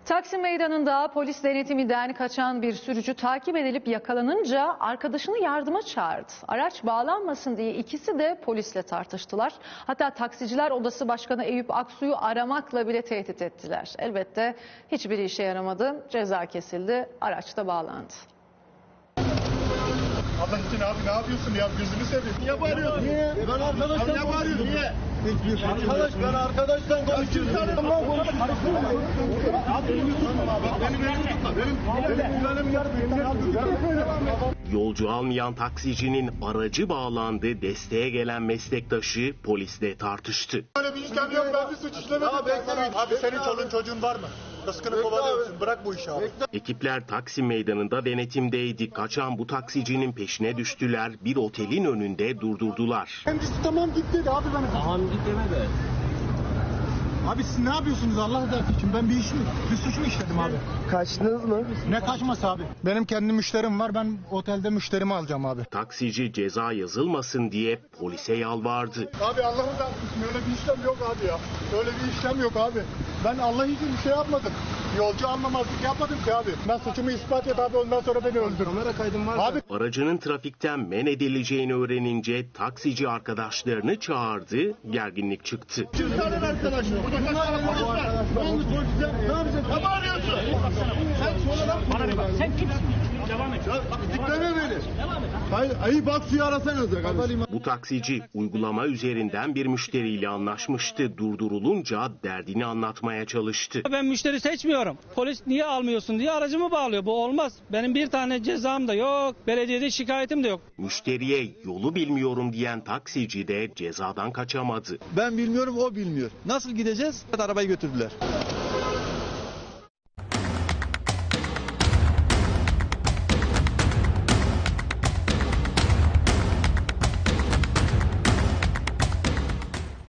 Taksim Meydanı'nda polis denetiminden kaçan bir sürücü takip edilip yakalanınca arkadaşını yardıma çağırdı. Araç bağlanmasın diye ikisi de polisle tartıştılar. Hatta Taksiciler Odası Başkanı Eyüp Aksu'yu aramakla bile tehdit ettiler. Elbette hiçbir işe yaramadı. Ceza kesildi, araç da bağlandı. Allah için abi ne yapıyorsun ya, gözünü seveyim. Niye bağırıyorsun? Niye? Ben arkadaştan niye bağırıyorsun? Niye? Arkadaş, ben arkadaştan konuşuyorum. Yolcu almayan taksicinin aracı bağlandı, desteğe gelen meslektaşı polisle tartıştı. Böyle bir işlem yok, ben bir suç işlemedim. Abi senin çoluğun çocuğun var mı? Rızkını kovalıyorsun, bırak bu işi abi. Ekipler Taksim Meydanı'nda denetimdeydi. Kaçan bu taksicinin peşine düştüler. Bir otelin önünde durdurdular. Kendisi tamam git dedi abi bana. Tamam git demedi. Abi siz ne yapıyorsunuz Allah razı için? Ben bir suç mu işledim abi? Kaçtınız mı? Ne kaçması abi? Benim kendi müşterim var, ben otelde müşterimi alacağım abi. Taksici ceza yazılmasın diye polise yalvardı. Abi Allah'ın razı için öyle bir işlem yok abi ya. Öyle bir işlem yok abi. Ben Allah için bir şey yapmadım. Yolcu almamazlık yapmadım ki abi. Ben suçumu ispat et abi, ondan sonra beni öldür. Kamera kaydım var. Abi. Aracının trafikten men edileceğini öğrenince taksici arkadaşlarını çağırdı, gerginlik çıktı. Çıksana arkadaşlar. Burada kaç tane polis var? Ne oldu polise? Ne yapacağız? Ne bağırıyorsun? Bana bir bak. Sen kimsin? Devam et. Dikleme beni. Devam et. Hayır, ayıp Aksu'yu arasanıza kardeşim. Bu taksici uygulama üzerinden bir müşteriyle anlaşmıştı. Durdurulunca derdini anlatmaya çalıştı. Ben müşteri seçmiyorum. Polis niye almıyorsun diye aracımı bağlıyor. Bu olmaz. Benim bir tane cezam da yok. Belediyede şikayetim de yok. Müşteriye yolu bilmiyorum diyen taksici de cezadan kaçamadı. Ben bilmiyorum, o bilmiyor. Nasıl gideceğiz? Arabayı götürdüler.